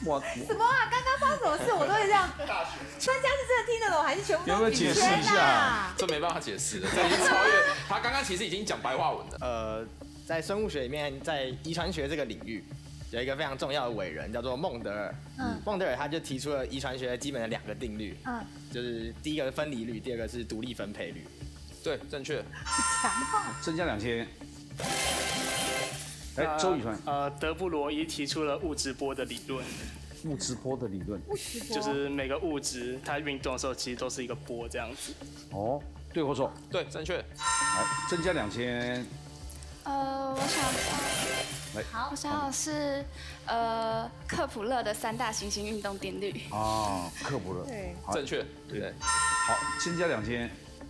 什么啊？刚刚发生什么事我都会这样。专家是真的听得懂，还是全部都解释一下？ 这没办法解释了，这已经超越他刚刚其实已经讲白话文了。 在生物学里面，在遗传学这个领域，有一个非常重要的伟人叫做孟德尔。孟德尔他就提出了遗传学基本的2个定律。就是第一个是分离律，第二个是独立分配律。 对，正确。 强化。 增加2000。来，周宇传。 德布罗伊提出了物质波的理论。 物质波的理论。 就是每个物质它运动的时候，其实都是一个波这样子。 哦，对或错？ 对，正确。 来，增加2000。 我想到，我想到是克普勒的3大行星运动定律。 克普勒。 对， 正确。对。 好，增加2000。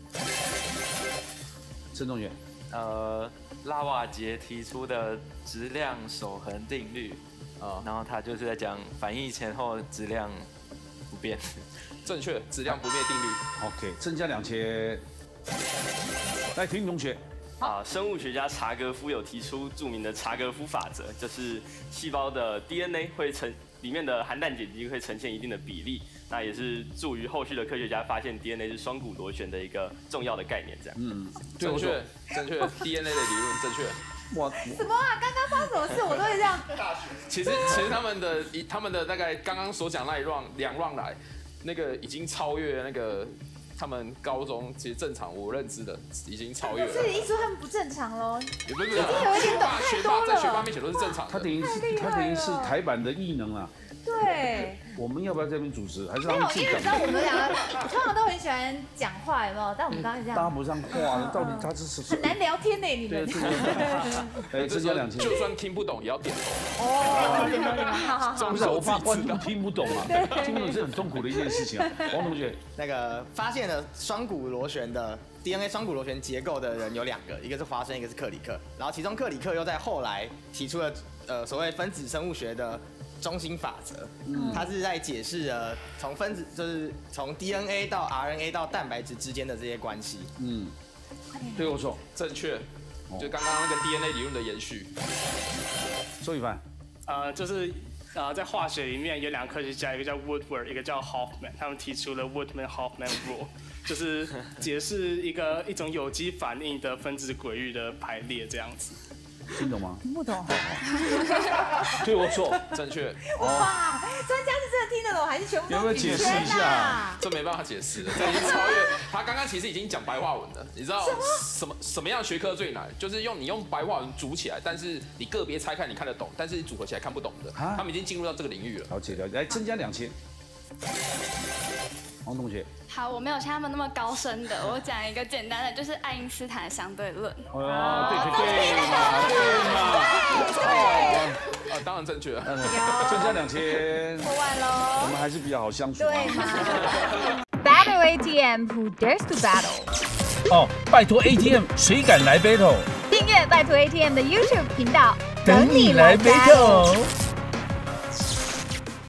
郑同学。 拉瓦杰提出的质量守恒定律。然后他就是在讲反应前后质量不变。 正确，质量不灭定律。 OK， 增加2000。来，婷同学。 生物学家查格夫有提出著名的查格夫法则，就是细胞的 DNA 里面的含氮碱基会呈现一定的比例，那也是助于后续的科学家发现 DNA 是双股螺旋的一个重要的概念。这样。 正确。DNA 的理论正确。 什么啊？刚刚发生什么事我都会这样。 其实他们的大概刚刚所讲那2 round 来，那个已经超越那个。他们高中其实正常，我认知的已经超越了。 所以意思说他们不正常喽？ 也不是， 已经有一点懂太多了。 在学霸面前都是正常的。 他等于是台版的异能啊。 对。 我们要不要这边主持？还是他没有， 们自己讲？ 因为你知道我们2个通常都很喜欢讲话，有没有？但我们刚刚这样搭不上话，到底他是很难聊天呢，你们。 对，增加2000。 就算听不懂也要点头。 好。 不是，我怕观众听不懂啊，听不懂是很痛苦的一件事情啊。王同学， 那个发现了双股螺旋的 DNA 双股螺旋结构的人有2个，一个是华生，一个是克里克。然后其中克里克又在后来提出了所谓分子生物学的中心法则。他是在解释从分子就是从 DNA 到 RNA 到蛋白质之间的这些关系。 对或错？ 正确。就刚刚那个 DNA 理论的延续。 周宇凡。 就是在化学里面有2个科学家，一个叫 Woodward， 一个叫 Hoffman， 他们提出了 Woodman-Hoffman Rule， 就是解释一种有机反应的分子轨域的排列这样子。 听懂吗？ 听不懂。 对或错？ 正确。 哇，专家是真的听得懂，还是全部都要不要解释一下？ 这没办法解释了，这已经超越他刚刚其实已经讲白话文了。你知道什么样的学科最难？就是你用白话文组起来，但是你个别拆开你看得懂，但是组合起来看不懂的。他们已经进入到这个领域了。 了解。来，增加2000。王同学。 好，我没有像他们那么高深的，我讲一个简单的，就是爱因斯坦的相对论。 对嘛。 当然正确了。 增加2000。 说完喽。 我们还是比较好相处。 对嘛。Battle ATM，Who dares to battle？ 拜托 ATM， 谁敢来 battle？ 订阅拜托 ATM 的 YouTube 频道， 等你来 battle。